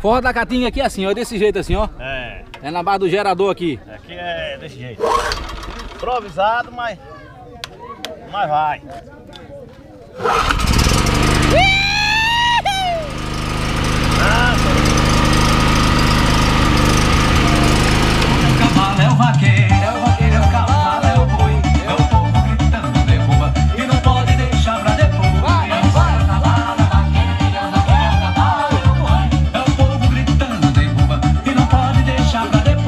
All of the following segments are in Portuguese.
Forró da Caatinga aqui é assim, ó, desse jeito assim, ó. É na base do gerador aqui. Aqui é desse jeito. Improvisado, mas vai. O cavalo é o vaqueiro, é o vaqueiro, é o cavalo, é o boi, é o povo gritando, derruba e não pode deixar pra depois. É o povo gritando, derruba e não pode deixar pra depois.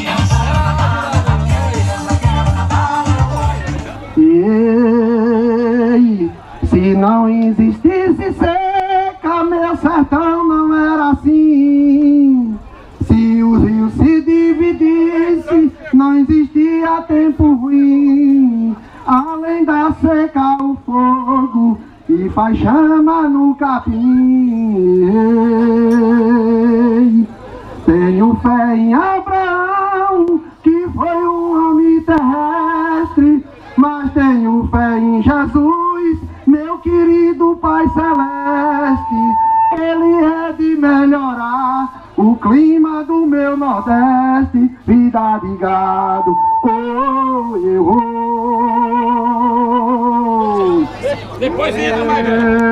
Ei, se não existisse seca, meu sertão não era assim. Se os rios se dividissem, não existia tempo ruim. Além da seca, o fogo que faz chama no capim. Ei, tenho fé em Abraão, que foi um homem terrestre, mas tenho fé em Jesus, meu querido Pai Celeste. Ele é de melhorar o clima do meu Nordeste. Vida de gado, oh, eu, oh. Depois entra mais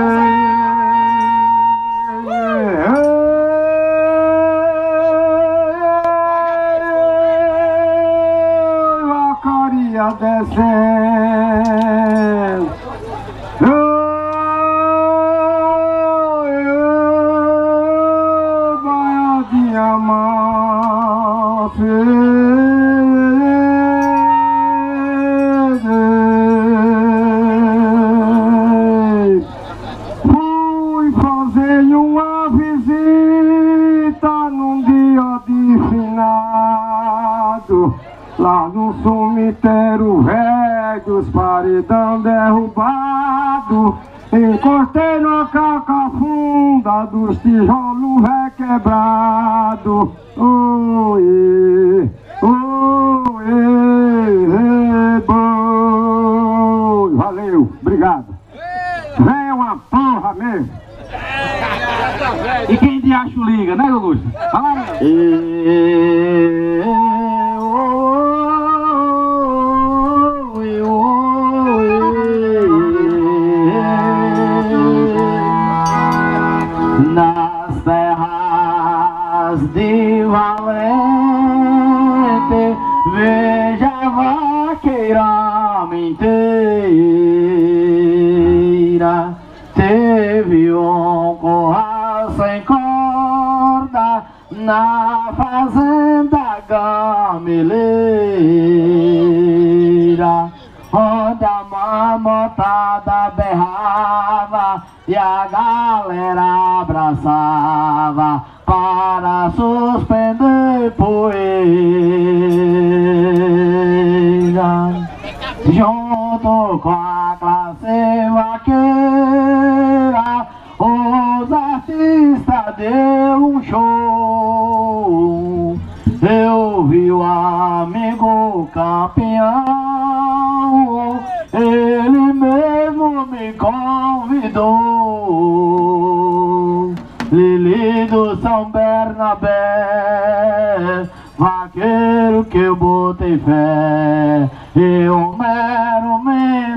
descendo, baiadinha fui fazer uma visita num dia de finado, lá no cemitério velho, os paredão derrubado. Encostei na caca funda dos tijolos requebrados. Oê, oê, boi. Valeu, obrigado. Véi é uma porra mesmo. E quem de acho liga, né, Augusto? Fala, meu. Nas terras de Valente, veja a vaqueira inteira. Teve um curral sem corda na fazenda gameleira, onde a mamotada berrava e a galera abraçava para suspender poeira. Junto com a classe vaqueira, os artistas deu um show. Eu vi o amigo campeão, ele mesmo me convidou. Lili do São Bernabé, vaqueiro que eu botei fé, e o mero me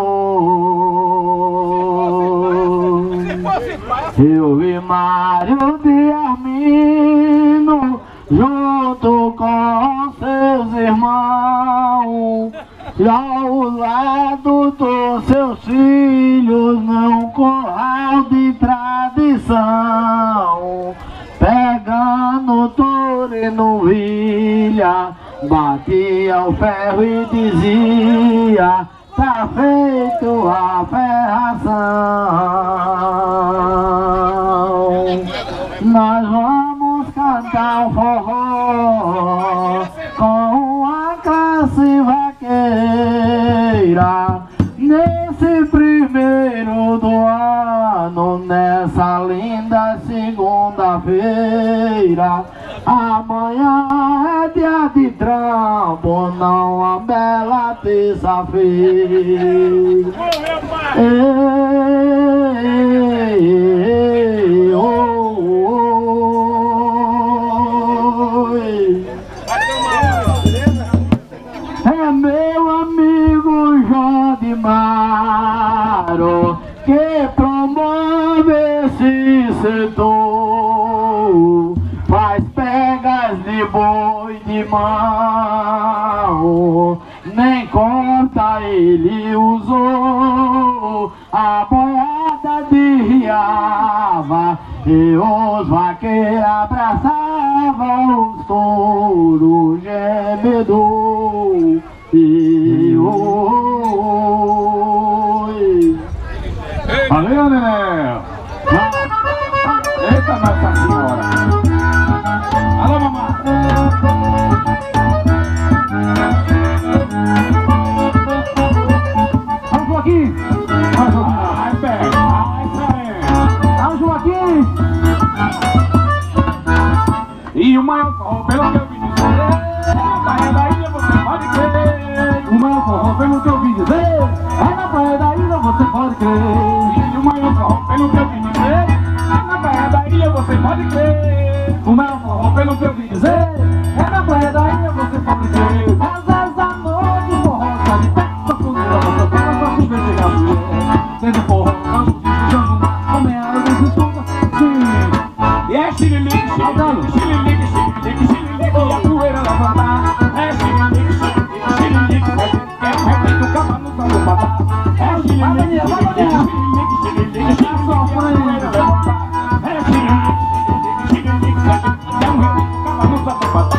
falou. Eu vi Mário de Armino junto com seus irmãos, e ao lado dos seus filhos, num curral de tradição, pegando touro e novilha, batia o ferro e dizia: tá feito a ferração. Nós vamos cantar um forró com a classe vaqueira nesse primeiro do ano, nessa linda segunda-feira. Amanhã é dia de trampo, não uma bela terça-feira. Ei, oh, oh, oh. que promove esse setor, faz pegas de boi de mão, nem conta ele usou, a boiada derriava e os vaqueiros abraçavam os touros gemedor. E oi. Valeu, neném! Eita, Nossa Senhora! Alô, mamãe! Alô, Joaquim! Ai, pega! Ai, sereno! Alô, Joaquim! E o maior forró, pelo que eu vi dizer, na praia da ilha você pode crer. O maior forró, pelo que eu vi dizer, é na praia da ilha você pode crer. E o maior forró, pelo que eu vi dizer, na praia da ilha você pode crer. O maior forró, pelo que eu vi dizer, é na praia da ilha você pode crer. Às vezes à noite o forró sai de pé, só funila, você para só se ver chegar a mulher. Tendo forró, vamos jogando lá, como é a água se escuta, sim. E é xirilique, xirilique, xirilique, xirilique, xirilique, e a poeira levantar. É xirilique, xirilique, xirilique, a gente quer o repito, capa no salão patar. É xirilique, xirilique, xirilique, xirilique, a poeira levantar. É xirilique, xirilique, xirilique, a gente quer o repito, capa no salão patar.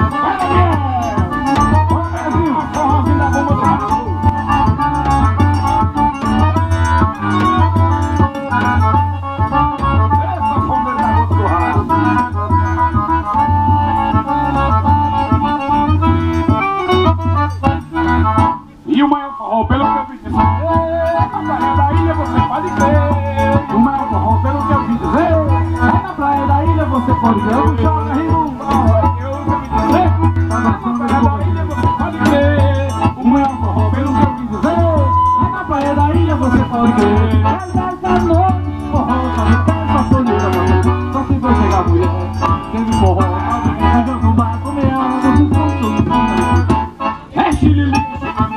E o maior forró, pelo que eu vi dizer, na praia da ilha você pode crer. O maior forró, pelo que eu vi dizer, na praia da ilha você pode crer. Eu jogo rindo, eu ouvi dizer, na praia da ilha você pode crer. O maior forró, pelo que eu vi dizer, na praia da ilha você pode crer. Às vezes à noite, forró, só me quer, só folheira, só se vai chegar a mulher. Teve forró, jogando bar, comer água, se escutou. É xililique.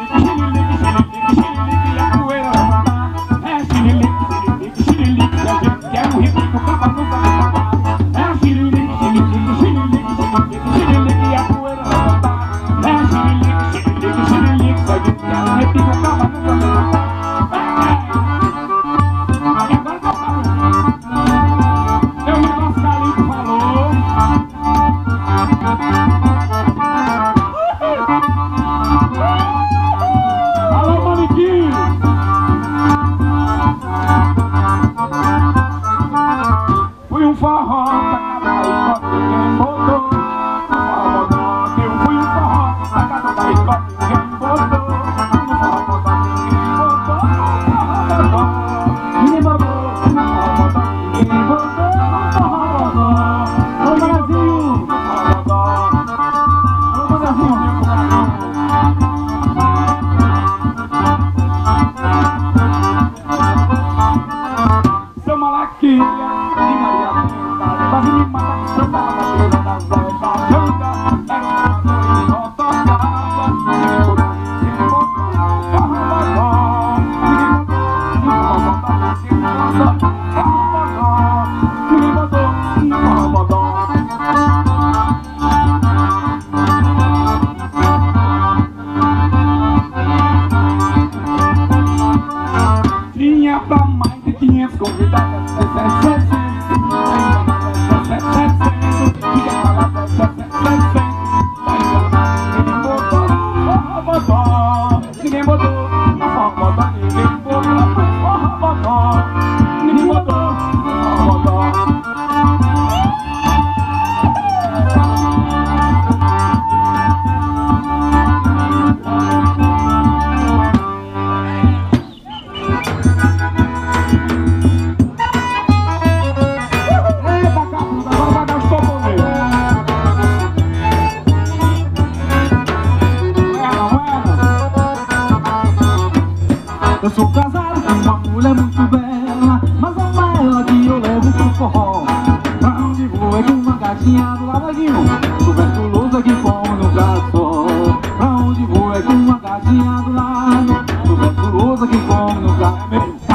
Eu sou casado com uma mulher muito bela, mas não é ela que eu levo pro forró. Pra onde vou é com uma gatinha do ladinho, tuberculosa que come no garçom. Pra onde vou é com uma gatinha do lado, tuberculosa que come no garçom.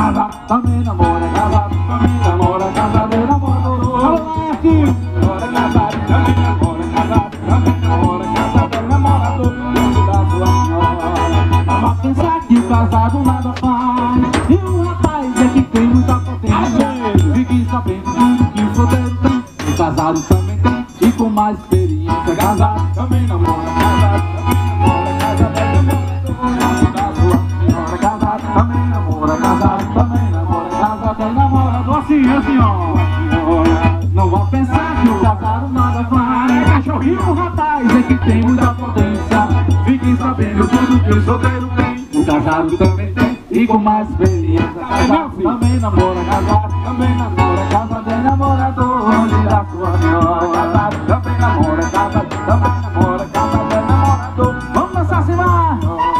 também namora casado, também namora casado, eu namoro doroso. Alô, Laerte! Namora casado, também namora casado, também namora casado, eu namoro doroso da sua senhora. Mas pensar que o casado nada faz, e o rapaz é que tem muita potência. Fique sabendo tudo que o solteiro tem, o casado também tem, e com mais experiência. Casado, também namora casado, também namora casado, eu namoro doroso da sua senhora. Casado, também namora casado, também namora casado, eu namoro assim, ó. Não vá pensar que o casado nada faz, cachorrinho, o rapaz é que tem muita potência. Fiquem sabendo tudo que o solteiro tem, o casado também tem, e com mais experiência. Casado, também namora casado, também namora casado, é namorador da sua senhora. Casado, também namora casado, também namora casado, é namorador. Vamos dançar assim, vai!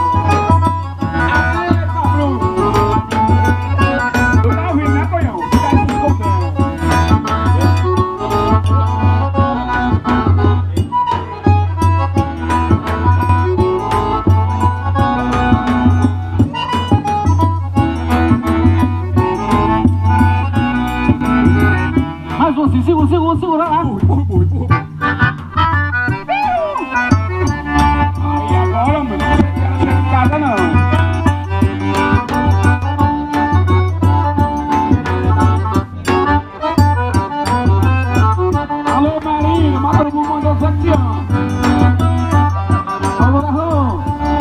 Mais um assim, segura lá. Aí agora, mano, não chega em casa não. Alô, Marinho, mata o bumbum do Santião. Alô, Garrão.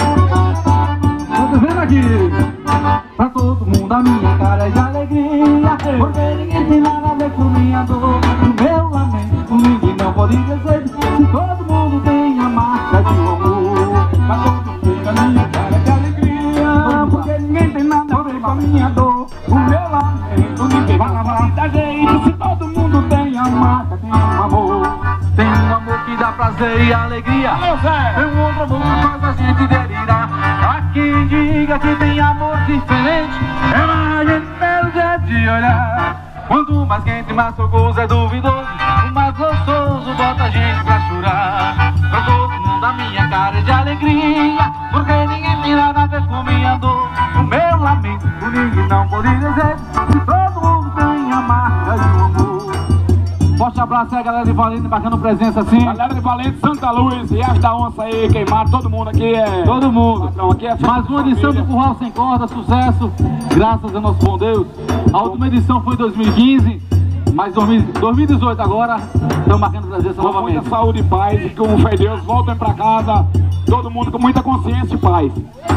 Tô vendo aqui. Pra todo mundo a minha cara é de alegria, porque ninguém tem nada a ver com minha dor. O meu lamento ninguém não pode dizer, se todo mundo tem a marca de um amor. Pra todo mundo a minha cara é de alegria, porque ninguém tem nada a ver com a minha dor. O meu lamento ninguém vai dar jeito, se todo mundo tem a marca de um amor. Tem um amor que dá prazer e alegria, tem um outro amor que faz a gente delirar. Há quem diga que tem amor diferente, é mais gente pelo jeito de olhar. Quanto mais quente, mais fogoso é duvidoso, o mais gostoso bota a gente pra chorar. Pra todo mundo a minha cara é de alegria, porque ninguém tem nada a ver com minha dor. O meu lamento ninguém não pode dizer, se todo mundo tem a marca de um amor. Forte abraço aí a galera de Valente, marcando presença assim. Galera de Valente, Santa Luz, Riacho da Onça aí, queimado, todo mundo aqui é... Todo mundo. Patrão, aqui é mais uma edição do Curral Sem Corda, sucesso, graças a nosso bom Deus. A última edição foi em 2015, mas 2018 agora, estamos marcando presença novamente. Muita saúde e paz, e com fé em Deus, voltem pra casa, todo mundo com muita consciência e paz.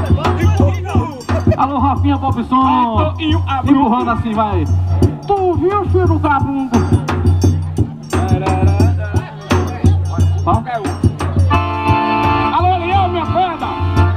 Alô, Rafinha Popson, empurrando assim, vai. Tu viu, filho do cabrunco? Alô, Leão, minha banda!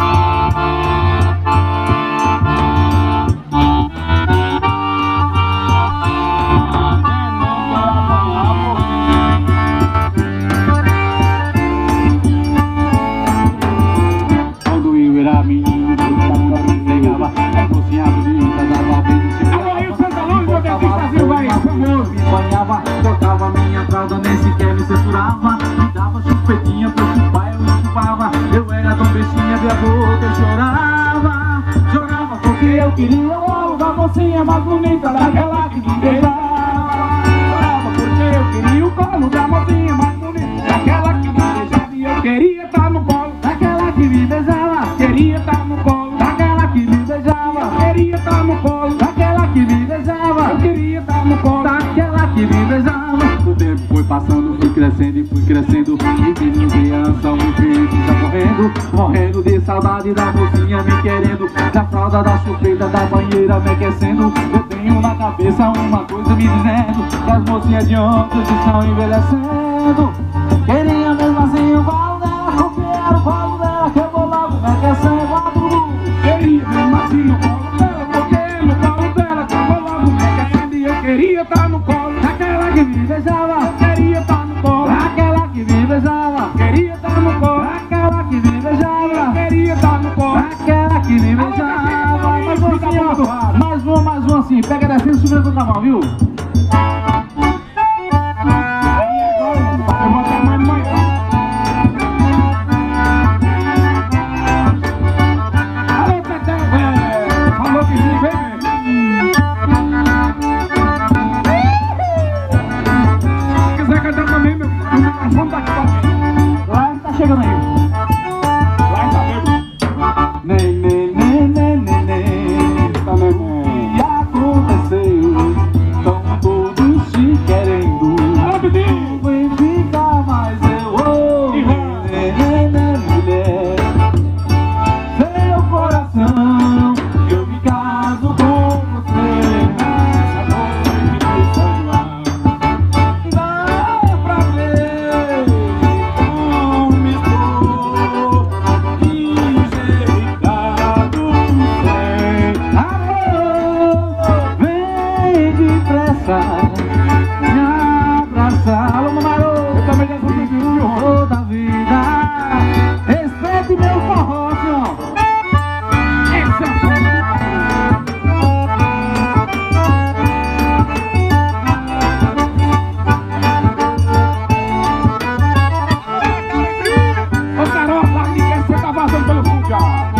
Quando eu era menino, pegava a mocinha bonita, dava beijo. Agora eu, Santa Luz, eu tenho que fazer o vai, famoso. Me banhava, cortava minha fralda, nem sequer me censurava. Me dava chupetinha pra chupar, eu me chupava. Eu era tão bestinha, abria a boca e chorava. Chorava porque eu queria o alo da mocinha mais bonita, daquela que me beijava. Chorava porque eu queria o colo da mocinha mais bonita, daquela que me beijava. E eu queria estar no colo daquela que me beijava. Queria estar no colo daquela que me beijava. Queria estar no colo daquela que me beijava. Eu queria estar no colo daquela que me beijava. O tempo foi passando, fui crescendo e fui crescendo, e menino criança, um filho já morrendo, morrendo de saudade da mocinha me querendo, da fralda, da chupeta, da banheira me aquecendo. Eu tenho na cabeça uma coisa me dizendo que as mocinhas de ontem estão envelhecendo. Queria mesmo assim o colo dela, copiar o colo dela, que eu vou logo me aquecendo. Queria mesmo assim o colo dela, copiar o colo dela, que eu vou logo me aquecendo. E eu queria estar no colo daquela que me beijava. Queria estar no colo daquela que me beijava. Queria estar no colo daquela que me beijava. Queria estar no colo daquela que me beijava. Mais uma assim, pega descendo e subindo com a mão, viu? Falou que sim, vem. depressa me abraçar. Alô, Mamarô, eu também já sou de toda a vida. Respeite meu forró, senhor. Esse é o ô, Carol, lá que quer você tá vazando pelo fundo, ó.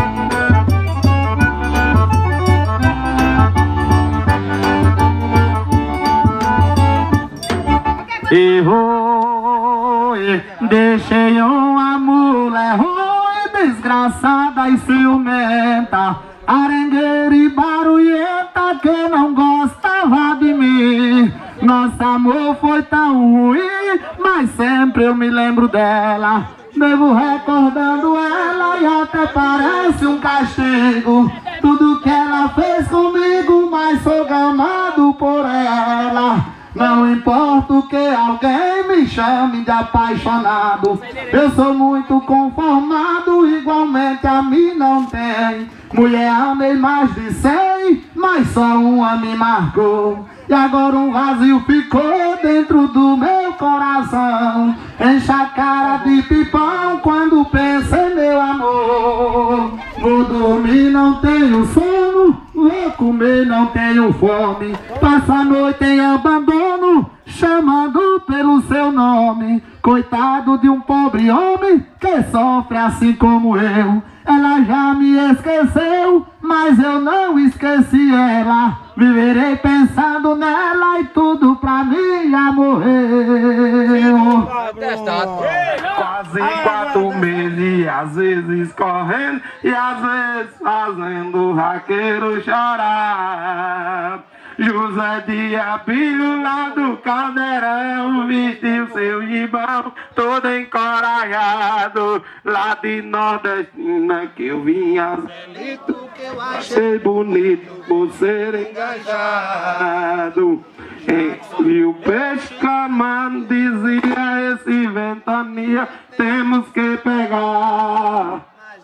E ruim, deixei uma mulher ruim, desgraçada e ciumenta, arengueira e barulhenta, que não gostava de mim. Nosso amor foi tão ruim, mas sempre eu me lembro dela. Devo recordando ela e até parece um castigo. Tudo que ela fez comigo, mas sou gamado por ela. Não importa o que alguém me chame de apaixonado, eu sou muito conformado, igualmente a mim não tem. Mulher amei mais de 100, mas só uma me marcou. E agora um vazio ficou dentro do meu coração. Enche a cara de pipão quando penso em meu amor. Vou dormir, não tenho sono, vou comer, não tenho fome. Passo a noite em abandono, chamando pelo seu nome. Coitado de um pobre homem que sofre assim como eu. Ela já me esqueceu, mas eu não esqueci ela. Viverei pensando nela e tudo pra mim já morreu. Quase 4 meses, e às vezes correndo e às vezes fazendo o raqueiro chorar. José de Abílio lá do Caldeirão vestiu seu gibão todo encorajado. Lá de Nordestina que eu vinha que eu achei bonito por ser engajado. E o peixe clamando dizia: esse ventania temos que pegar.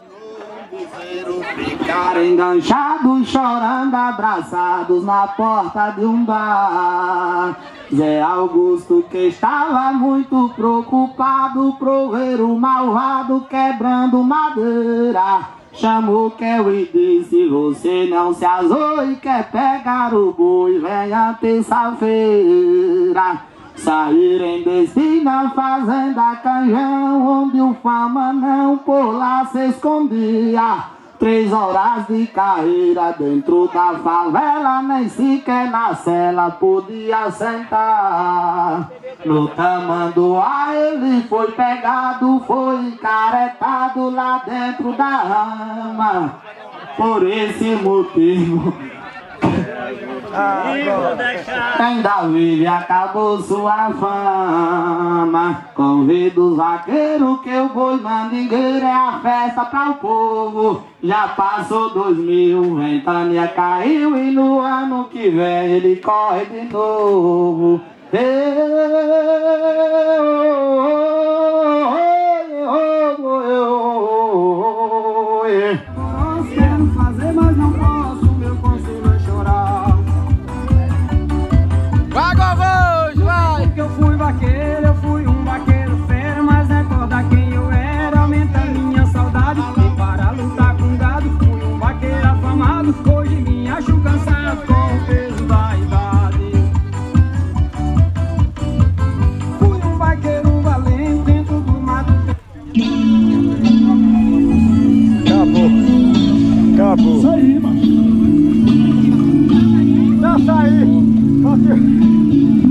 Ficaram enganchados, chorando, abraçados na porta de um bar. Zé Augusto, que estava muito preocupado, proveiro malvado quebrando madeira, chamou Kel e disse: você não se azou e quer pegar o boi, venha terça-feira. Saíram em destina, fazenda Canjão, onde o fama não por lá se escondia. 3 horas de carreira dentro da favela, nem sequer na cela podia sentar. No tamanduá ele foi pegado, foi encaretado lá dentro da rama. Por esse motivo ainda vive, acabou sua fama. Convido os vaqueiros que o boi mandingueiro é a festa para o povo. Já passou 2000, ventania caiu e no ano que vem ele corre de novo. Quero fazer, mas não posso, meu conselho é chorar. Vai, Govões, vai! Porque eu fui vaqueiro, eu fui um vaqueiro fera, mas recorda quem eu era, aumenta minha saudade. E para lutar com gado, fui um vaqueiro afamado, hoje me acho cansado com o peso da idade. Fui um vaqueiro valente dentro do mato. Acabou. Isso aí, mano. Já saí.